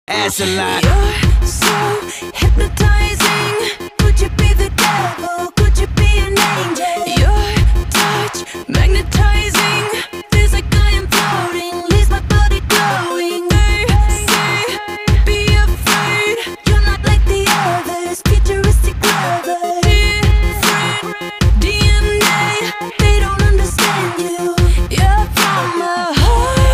ass a lot. You're so hypnotizing. Could you be the devil?